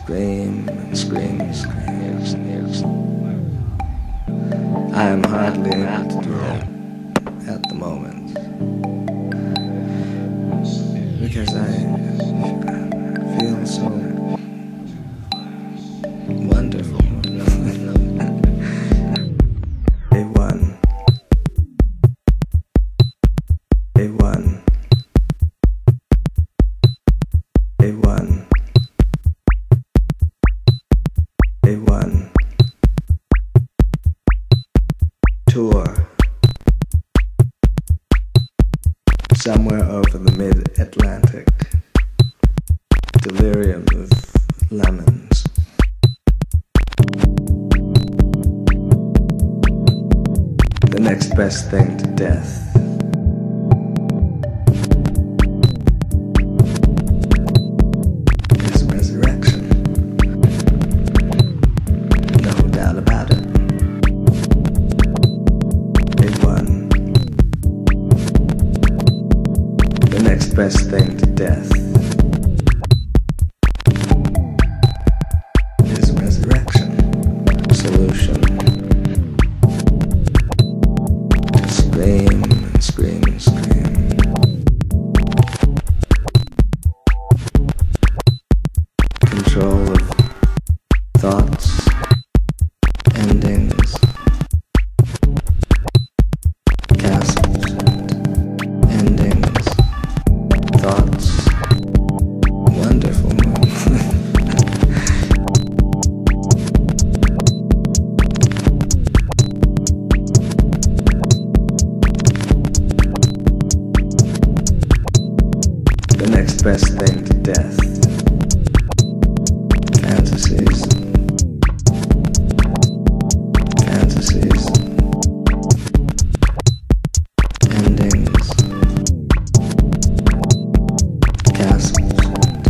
scream and scream and scream. I am hardly able to draw at the moment because I feel so wonderful. A1. A1. A1. A1. Tour. Somewhere over the mid-Atlantic. Delirium of lemons. The next best thing to death. Is resurrection. No doubt about it. A1. The next best thing to death. Is resurrection. Solution. Scream and scream and scream. Control of thoughts, endings, castles and endings, thoughts, wonderful. The next best thing to death. Fantasies. Fantasies. Endings. Castles.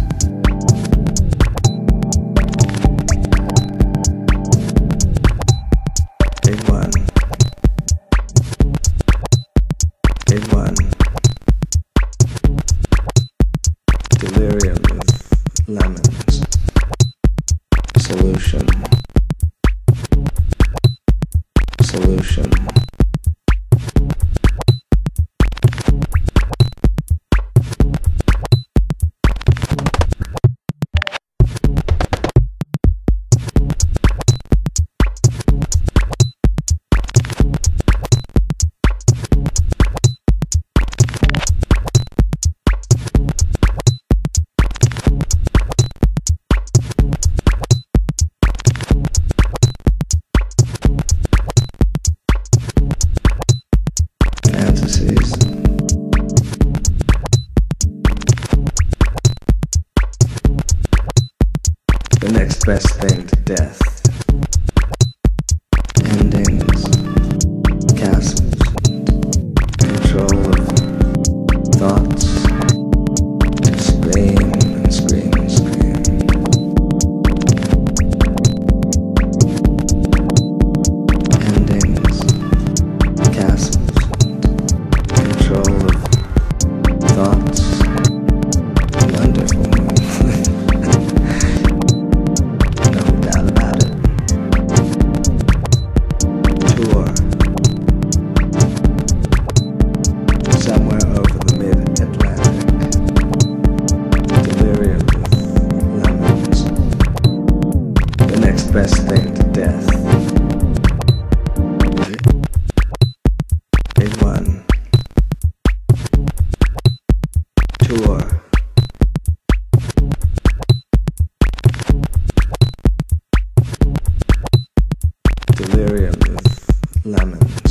A1. A1. Delirium of lemons. Solution. Solution. Fantasies. The next best thing to death. Endings. Castles. Control of thoughts. Scream and scream and scream. Endings. Castles. Control of thoughts. Wonderful. No doubt about it. Tour. Somewhere over the mid-Atlantic. Delirium of lemons. The next best thing to death. A1. Tour. Delirium of lemons.